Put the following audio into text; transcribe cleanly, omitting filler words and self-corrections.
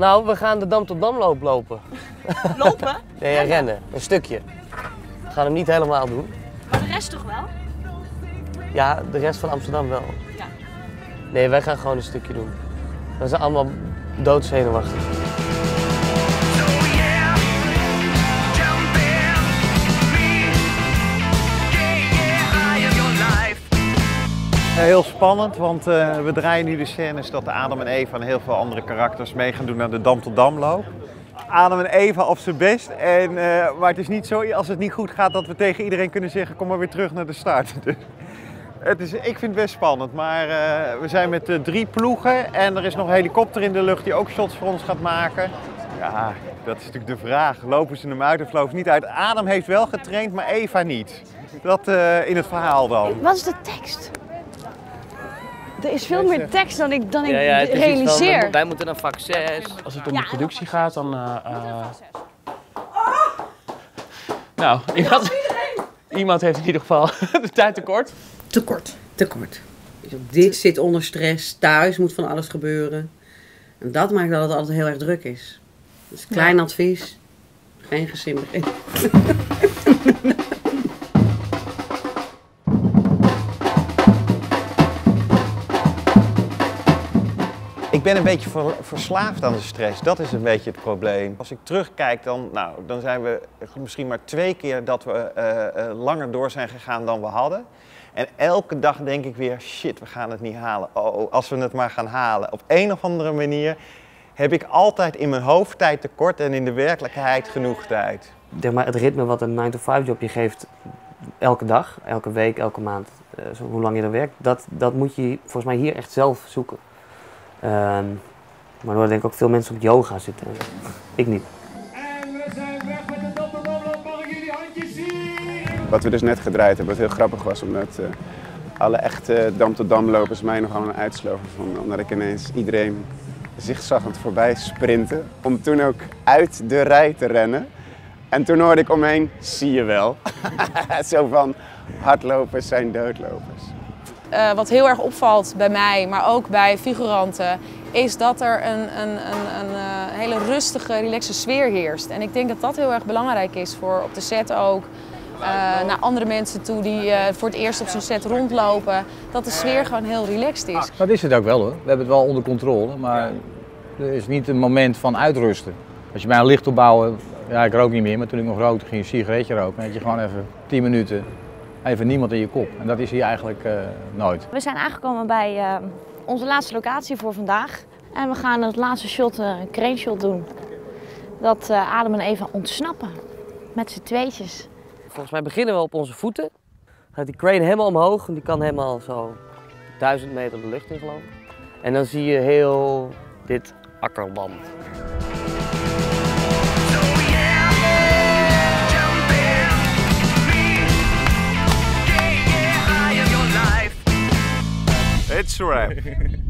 Nou, we gaan de Dam tot Damloop lopen. Lopen? Nee, ja, rennen. Een stukje. We gaan hem niet helemaal doen. Maar de rest toch wel? Ja, de rest van Amsterdam wel. Ja. Nee, wij gaan gewoon een stukje doen. We zijn allemaal doodzenuwachtig. Heel spannend, want we draaien nu de scènes dat Adam en Eva en heel veel andere karakters mee gaan doen aan de Dam tot Damloop. Adam en Eva op zijn best, maar het is niet zo als het niet goed gaat dat we tegen iedereen kunnen zeggen kom maar weer terug naar de start. Dus, ik vind het best spannend, maar we zijn met 3 ploegen en er is nog een helikopter in de lucht die ook shots voor ons gaat maken. Ja, dat is natuurlijk de vraag. Lopen ze hem uit of lopen ze niet uit? Adam heeft wel getraind, maar Eva niet. Dat in het verhaal dan. Wat is de tekst? Er is veel meer tekst dan ik realiseer. Wij moeten naar vak 6. Als het om de productie gaat, dan... Nou, iemand heeft in ieder geval de tijd tekort. Tekort. Dus ook dit zit onder stress, thuis moet van alles gebeuren. En dat maakt dat het altijd heel erg druk is. Dus klein advies, geen gezin beginnen. Ik ben een beetje verslaafd aan de stress, dat is een beetje het probleem. Als ik terugkijk, dan zijn we misschien maar 2 keer dat we langer door zijn gegaan dan we hadden. En elke dag denk ik weer, shit, we gaan het niet halen. Oh, als we het maar gaan halen. Op een of andere manier heb ik altijd in mijn hoofd tijd tekort en in de werkelijkheid genoeg tijd. Maar het ritme wat een 9-to-5 job je geeft, elke dag, elke week, elke maand, hoe lang je er werkt, dat moet je volgens mij hier echt zelf zoeken. Maar er denk ik ook veel mensen op yoga zitten. Ik niet. En we zijn weg met de Dam tot Damloop. Mag ik jullie handjes zien? Wat we dus net gedraaid hebben, wat heel grappig was, omdat alle echte Dam tot Damlopers mij nogal een uitslover vonden. Omdat ik ineens iedereen zigzaggend voorbij sprinten, om toen ook uit de rij te rennen. En toen hoorde ik omheen, zie je wel. Zo van, hardlopers zijn doodlopers. Wat heel erg opvalt bij mij, maar ook bij figuranten, is dat er een hele rustige, relaxe sfeer heerst. En ik denk dat dat heel erg belangrijk is voor op de set ook. Naar andere mensen toe die voor het eerst op zo'n set rondlopen, dat de sfeer gewoon heel relaxed is. Dat is het ook wel hoor. We hebben het wel onder controle, maar er is niet een moment van uitrusten. Als je bij een licht opbouwen, ja ik rook niet meer, maar toen ik nog rookte ging je een sigaretje roken. Dan had je gewoon even 10 minuten. Even niemand in je kop. En dat is hier eigenlijk nooit. We zijn aangekomen bij onze laatste locatie voor vandaag. En we gaan het laatste shot, een crane shot doen. Dat Adam en Eva ontsnappen. Met z'n tweetjes. Volgens mij beginnen we op onze voeten. Gaat die crane helemaal omhoog. En die kan helemaal zo 1000 meter de lucht in geloof ik. En dan zie je heel dit akkerland. It's a wrap.